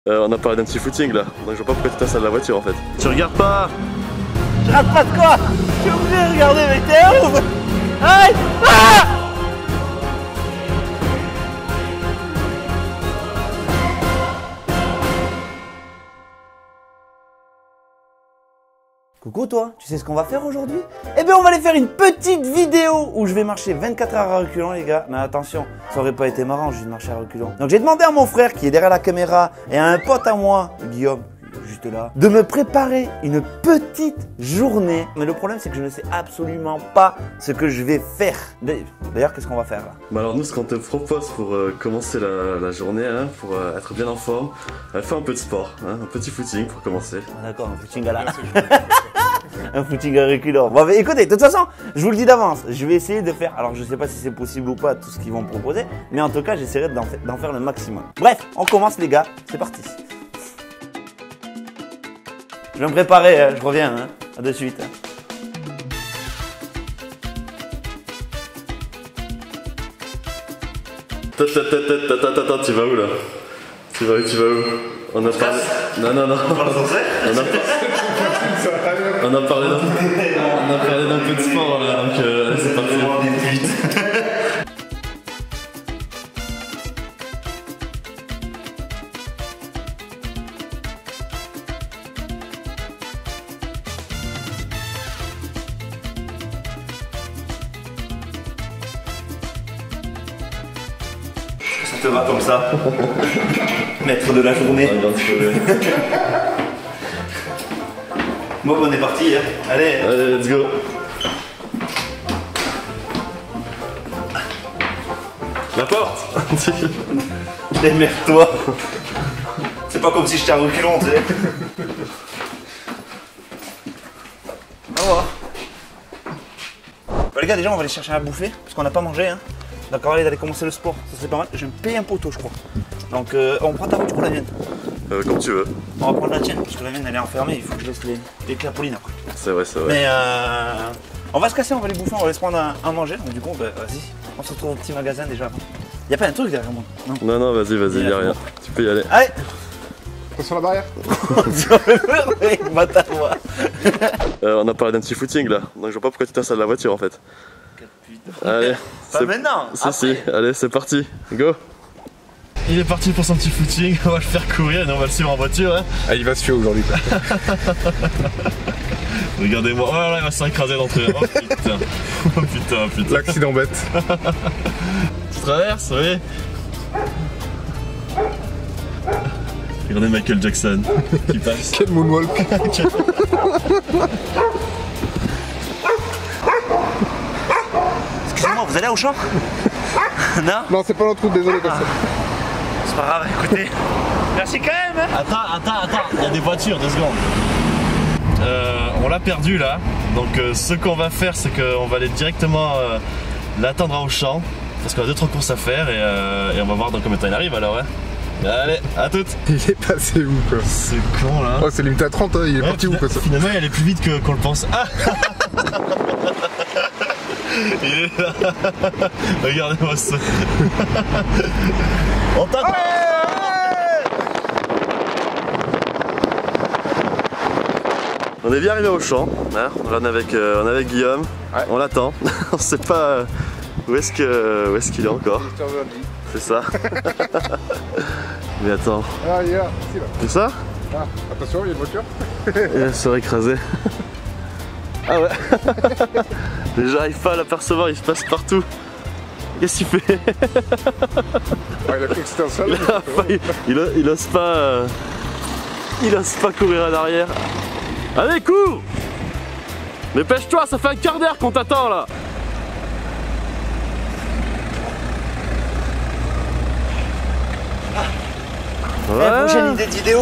On a parlé d'un petit footing là, donc je vois pas pourquoi tu t'installes la voiture en fait. Tu regardes pas. Je rate pas de quoi. Je suis obligé de regarder, mec, t'es ouf. Aïe. Ah. Coucou toi, tu sais ce qu'on va faire aujourd'hui? Eh bien on va aller faire une petite vidéo où je vais marcher 24 heures à reculons les gars. Mais attention, ça aurait pas été marrant juste de marcher à reculons. Donc j'ai demandé à mon frère qui est derrière la caméra et à un pote à moi, Guillaume, juste là, de me préparer une petite journée. Mais le problème c'est que je ne sais absolument pas ce que je vais faire. D'ailleurs qu'est-ce qu'on va faire là? Bah alors nous ce qu'on te propose pour commencer la journée, hein, pour être bien en forme, fais un peu de sport, hein, un petit footing pour commencer. Ah, d'accord, un footing à la... un footing à reculons. Bon, mais écoutez, de toute façon, je vous le dis d'avance, je vais essayer de faire, alors je sais pas si c'est possible ou pas tout ce qu'ils vont me proposer, mais en tout cas j'essaierai d'en faire le maximum. Bref, on commence les gars, c'est parti. Je vais me préparer, je reviens, hein. À de suite. Attends, tu vas où là? Tu vas où? On a parlé... Non. On a parlé d'un peu de sport là, donc allez, c'est parti. Ça te va comme ça? Maître de la journée. Bon, on est parti, hein. Allez, let's go. La porte. démerde-toi. C'est pas comme si j'étais à reculons, tu sais. Au revoir. Bah, les gars, déjà, on va aller chercher à bouffer parce qu'on n'a pas mangé, hein. Donc, on va aller commencer le sport. Ça serait pas mal. Je vais me payer un poteau, je crois. Donc, on prend ta voiture ou la mienne? Comme tu veux. On va prendre la tienne parce que la mienne elle est enfermée. Il faut que je laisse les clapolines après. C'est vrai. Mais on va se casser, on va les bouffer, on va les se prendre à manger. Donc, du coup, bah, vas-y. On se retrouve au petit magasin déjà avant. Y'a pas un truc derrière moi? Non, vas-y, y'a rien. Tu peux y aller. Allez. Sur la barrière. On a parlé d'un petit footing là, donc je vois pas pourquoi tu t'installes la voiture en fait. Allez, pas maintenant. Si, allez, c'est parti, go. Il est parti pour son petit footing, on va le faire courir et on va le suivre en voiture. Hein. Ah, il va se fier aujourd'hui. Regardez-moi, oh là là, il va s'écraser d'entrée. Oh putain. L'accident bête. Tu traverses, oui. Regardez Michael Jackson qui passe. Quel moonwalk. Excusez-moi, vous allez au champ? Non? Non, c'est pas notre route, désolé personne. C'est pas grave, écoutez. Merci quand même. Attends, il y a des voitures, 2 secondes. On l'a perdu là, donc ce qu'on va faire c'est qu'on va aller directement l'attendre à Auchan, parce qu'on a 2-3 courses à faire et on va voir dans combien de temps il arrive alors. Hein. Allez, à toutes. Il est passé où quoi? C'est con là. Oh, c'est limité à 30, hein. Il est parti où quoi ça? Finalement il allait plus vite qu'on le pense. Ah. Il est là. Regardez-moi ça. On t'attend. On est bien arrivé au champ, hein. On est avec Guillaume, ouais. On l'attend, on sait pas où est-ce qu'il est encore. C'est ça. Mais attends. Ah, il est là, ici là. C'est ça? Ah, attention, il y a une voiture. Il se serait écrasé. Ah ouais. J'arrive pas à l'apercevoir, il se passe partout. Qu'est-ce qu'il fait? Ah, il a cru que c'était un seul. Il ose pas. Il ose pas courir en arrière. Allez, cours! Dépêche-toi, ça fait un quart d'heure qu'on t'attend là! Ouais. La prochaine idée de vidéo,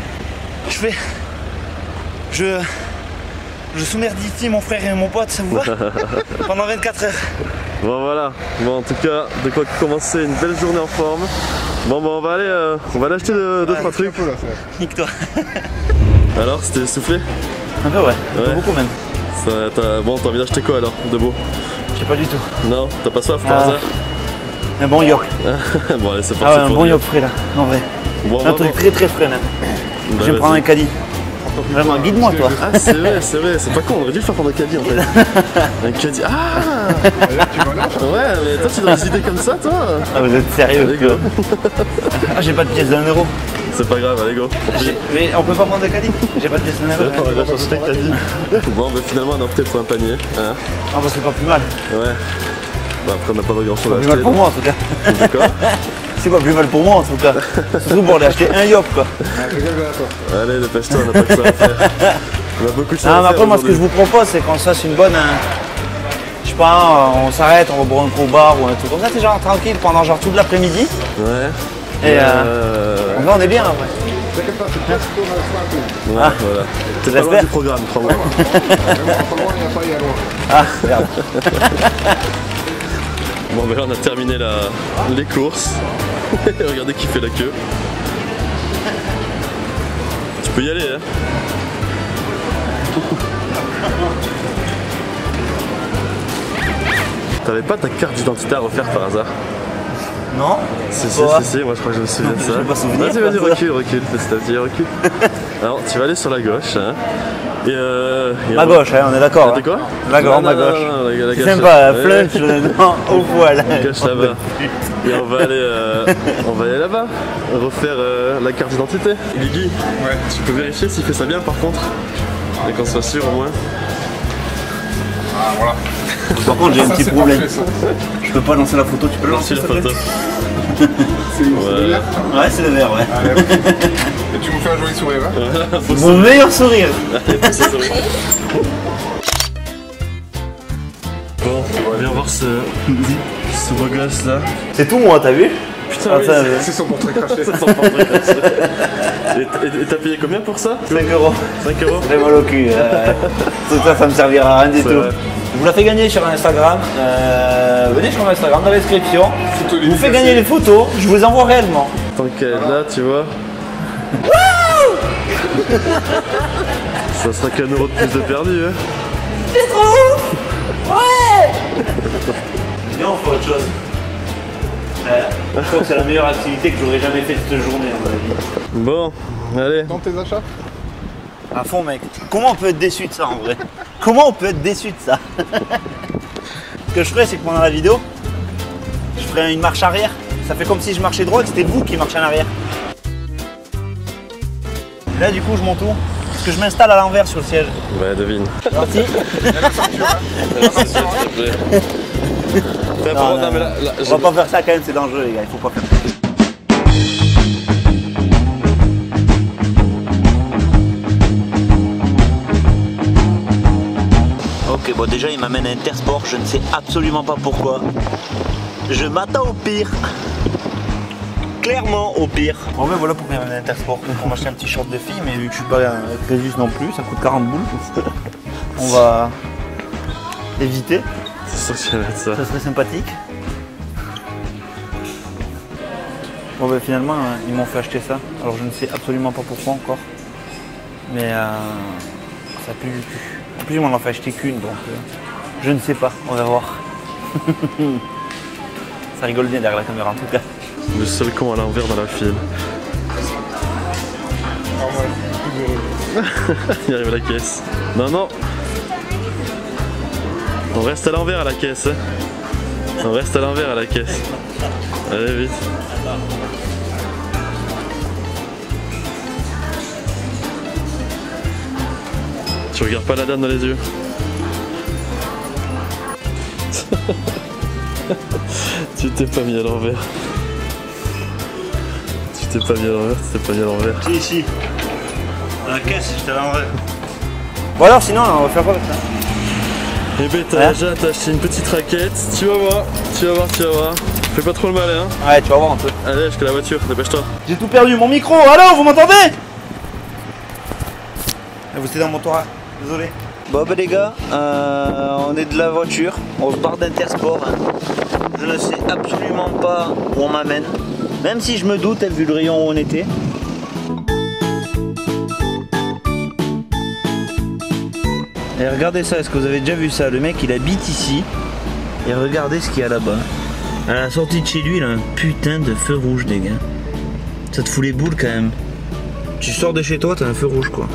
je soumerdifie mon frère et mon pote, ça vous va? Pendant 24 heures. Bon voilà, bon en tout cas, de quoi commencer une belle journée en forme. Bon on va aller acheter 2-3 trucs. Nique-toi. Alors, c'était soufflé? Un peu ouais, beaucoup même. Bon, t'as envie d'acheter quoi alors, de beau? Je sais pas du tout. Non, t'as pas soif par hasard? Un bon yop. Bon allez, c'est parti. Ah ouais, un bon yop frais là, en vrai. Bon, Un truc très frais même. Je vais me prendre un caddie. Vraiment, guide-moi toi. Ah c'est vrai, c'est pas con, on aurait dû le faire prendre un caddie en fait. Un caddie. Ah ouais, mais toi tu donnes des idées comme ça toi. Ah, vous êtes sérieux? Allez go. Ah, j'ai pas de pièce d'1 euro. C'est pas grave, allez go. Mais on peut pas prendre de caddie? J'ai pas de pièce d'1 euro. On va déjà changer de caddie. Bon, bah finalement on a opté pour un panier. Hein. Ah bah c'est pas plus mal. Ouais. Bah après on n'a pas de grand chose à C'est pas plus mal acheter. pour moi en tout cas. D'accord. C'est pas plus mal pour moi en tout cas. Surtout pour aller acheter un yop quoi. Allez, dépêche-toi, on a pas que ça à faire. On a beaucoup de choses à Ah, mais faire. après moi ce que je vous propose c'est qu'on se fasse une bonne. Je sais pas, on s'arrête, on va boire un coup au bar ou un truc comme ça, c'est genre tranquille pendant genre toute l'après-midi. Ouais. Et on est bien après. T'inquiète pas, c'est presque pour un Ouais, voilà. T'es pas loin J'espère. du programme, crois-moi. Pas loin, il n'y a pas, il y a loin. Ah merde. Bon, ben là on a terminé les courses. Regardez qui fait la queue. Tu peux y aller, hein. T'avais pas ta carte d'identité à refaire par hasard? Non? Si, Quoi? moi je crois que je me souviens de ça. Je vais pas souvenir, Vas-y, ça. recule, petit à petit, recule. Alors, tu vas aller sur la gauche, hein. Et Ma gauche, hein, on est d'accord. T'es quoi? Ma gauche, ma gauche. la C'est gauche. sympa, Ouais. flunch, non, au poil. Gauche là-bas. Et on va aller là-bas, refaire la carte d'identité. Guigui, Ouais. tu peux vérifier s'il fait ça bien par contre? Et qu'on soit sûr au moins. Ah, voilà. Par contre, j'ai un Ça, petit c'est problème. parfait, ça. Je peux pas lancer la photo, tu peux Lancer lancer la s'il te photo. plaît? C'est le vert. Ouais, c'est le vert, ouais. Allez, hop. Et tu me fais un joli sourire, hein? Mon meilleur sourire. Bon, viens voir ce beau gosse là. C'est tout moi, t'as vu? Putain, Ah, ça, C'est son portrait craché. Et t'as payé combien pour ça? 5 euros. 5 euros? Très mal au cul. Tout ça, ça me servira à rien du C'est tout. vrai. Je vous la fais gagner sur Instagram. Venez sur mon Instagram dans la description. Je vous fais gagner les photos, je vous envoie réellement. Tant qu'elle est là, tu vois. Ça sera qu'un euro de plus de perdu, hein. C'est trop ouf. Ouais. Viens, on fait autre chose. Je crois que c'est la meilleure activité que j'aurais jamais faite cette journée à mon avis. Bon, allez. Dans tes achats? À fond mec. Comment on peut être déçu de ça en vrai? Comment on peut être déçu de ça? Ce que je ferais c'est que pendant la vidéo, je ferais une marche arrière. Ça fait comme si je marchais droit et que c'était vous qui marchez en arrière. Et là du coup je m'entoure. Parce que je m'installe à l'envers sur le siège. Ouais, devine. Parti. Non, non, mais là, on va pas faire ça quand même, c'est dangereux les gars, il faut pas faire ça. Ok, bon déjà il m'amène à Intersport, je ne sais absolument pas pourquoi. Je m'attends au pire. Clairement au pire. Bon ben voilà pourquoi il m'amène à Intersport. Pour m'acheter un petit short de fille, mais vu que je suis pas Crésus non plus, ça coûte 40 boules. On va éviter. C'est sûr que tu vas mettre ça. Ça serait sympathique. Bon ben finalement ils m'ont fait acheter ça. Alors je ne sais absolument pas pourquoi encore. Mais ça pue du cul. En plus ils m'en ont fait acheter qu'une donc je ne sais pas, on va voir. Ça rigole bien derrière la caméra en tout cas. Le seul con à l'envers dans la file. Il arrive à la caisse. Non, non. On reste à l'envers à la caisse. Hein. On reste à l'envers à la caisse. Allez, vite. Tu regardes pas la dame dans les yeux. Tu t'es pas mis à l'envers. Tu t'es pas mis à l'envers, tu t'es pas mis à l'envers. Si, ici. À la caisse, j'étais à l'envers. Bon alors sinon on va faire quoi avec ça? Eh ben t'as acheté une petite raquette, tu vas voir, tu vas voir, tu vas voir. Fais pas trop le malin. Hein. Ouais, tu vas voir un peu. Allez, jusqu'à la voiture, dépêche-toi. J'ai tout perdu, mon micro, allô, vous m'entendez? Vous étiez dans mon toit, désolé. Bon ben les gars, on est de la voiture, on se barre d'Intersport. Hein. Je ne sais absolument pas où on m'amène, même si je me doute, vu le rayon où on était. Et regardez ça, est-ce que vous avez déjà vu ça? Le mec il habite ici, et regardez ce qu'il y a là-bas. À la sortie de chez lui, il a un putain de feu rouge, les gars. Ça te fout les boules quand même. Tu sors de chez toi, t'as un feu rouge quoi.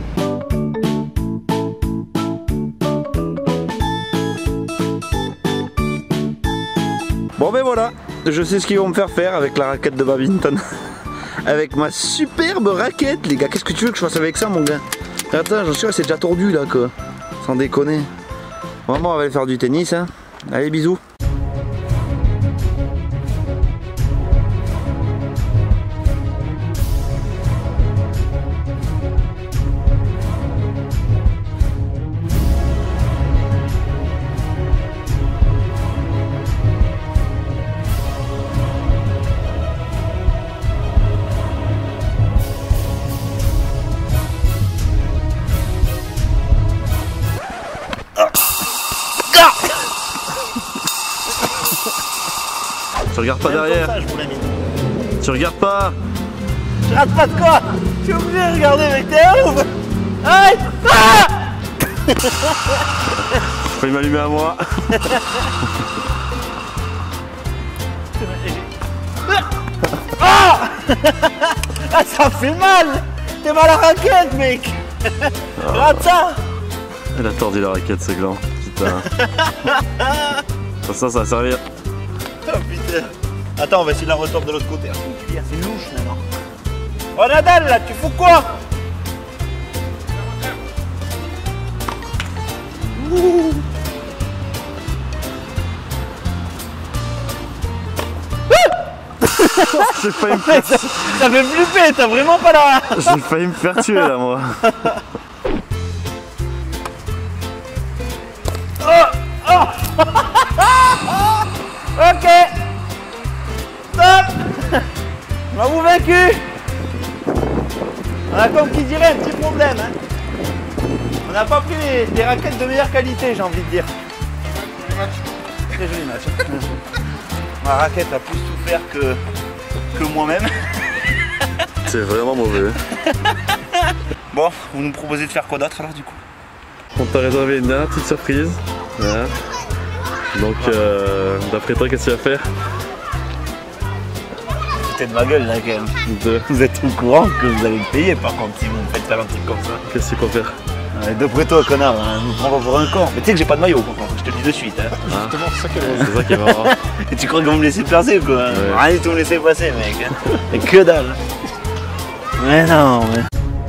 Bon ben voilà, je sais ce qu'ils vont me faire faire avec la raquette de badminton. Avec ma superbe raquette les gars. Qu'est-ce que tu veux que je fasse avec ça mon gars? Attends, j'en suis sûr c'est déjà tordu là quoi. Sans déconner. Bon, on va aller faire du tennis hein. Allez bisous. Tu regardes pas derrière. Ça, je vous l'ai mis. Tu regardes pas. Je rate pas de quoi. Je suis obligé de regarder avec tes ouf. Aïe. Ah. Faut m'allumer à moi. Ah. Ah, ça fait mal. T'es mal à la raquette mec. Regarde ça. Elle a tordu la raquette ce gland. Putain. Ça va servir. Oh putain. Attends, on va essayer de la retomber de l'autre côté. C'est une louche maintenant. Oh Nadal là, tu fous quoi? Ouh. J'ai failli me faire tuer. Ça fait flipper, t'as vraiment pas la... J'ai failli me faire tuer là moi. Ok. Stop. M'avez-vous vaincu? On a comme qui dirait un petit problème hein. On n'a pas pris des raquettes de meilleure qualité j'ai envie de dire. Très joli match. Ma raquette a plus souffert que moi-même. C'est vraiment mauvais. Bon, vous nous proposez de faire quoi d'autre alors du coup? On t'a réservé une dernière petite surprise. Voilà. Donc d'après toi qu'est-ce que tu vas faire? Foutez de ma gueule là quand même. Deux. Vous êtes au courant que vous allez me payer par contre si vous me faites faire un truc comme ça. Qu'est-ce que tu comptes faire? D'après toi connard, hein, nous prends pas pour un con. Mais tu sais que j'ai pas de maillot par contre, je te le dis de suite. Hein. Justement, c'est ça qui est drôle. C'est ça qui est marrant. Et tu crois qu'ils vont me laisser passer quoi? Ouais. Rien du tout me laisser passer mec. Hein. Mais que dalle. Mais non mais...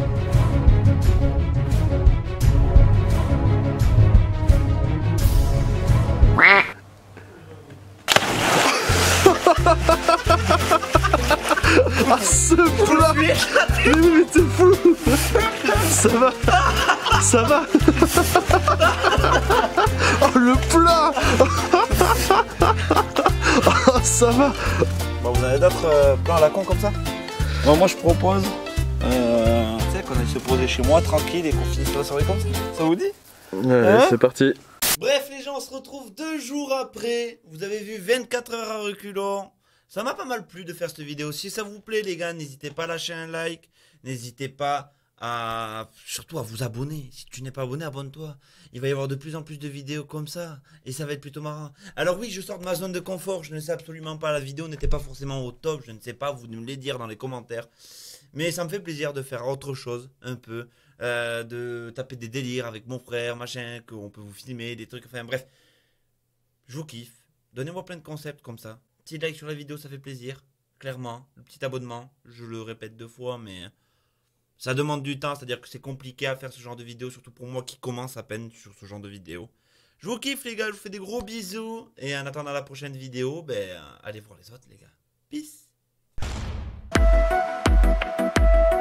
Ah ce plat. Mais t'es fou. Ça va. Ça va. Oh le plat. Oh ça va. Bon, vous avez d'autres plans à la con comme ça? Bon, moi je propose tu sais qu'on aille se poser chez moi tranquille et qu'on finisse la soirée comme ça. Ça vous dit? Allez Hein? c'est parti. Bref les gens, on se retrouve 2 jours après. Vous avez vu 24 heures à reculons. Ça m'a pas mal plu de faire cette vidéo. Si ça vous plaît les gars, n'hésitez pas à lâcher un like. N'hésitez pas à surtout à vous abonner. Si tu n'es pas abonné, abonne-toi. Il va y avoir de plus en plus de vidéos comme ça. Et ça va être plutôt marrant. Alors oui, je sors de ma zone de confort. Je ne sais absolument pas. La vidéo n'était pas forcément au top. Je ne sais pas. Vous me le dire dans les commentaires. Mais ça me fait plaisir de faire autre chose. Un peu. De taper des délires avec mon frère. Machin. Qu'on peut vous filmer. Des trucs. Enfin bref. Je vous kiffe. Donnez-moi plein de concepts comme ça. Petit like sur la vidéo, ça fait plaisir. Clairement. Le petit abonnement. Je le répète 2 fois. Mais... ça demande du temps, c'est-à-dire que c'est compliqué à faire ce genre de vidéo, surtout pour moi qui commence à peine sur ce genre de vidéo. Je vous kiffe les gars, je vous fais des gros bisous. Et en attendant la prochaine vidéo, allez voir les autres les gars. Peace.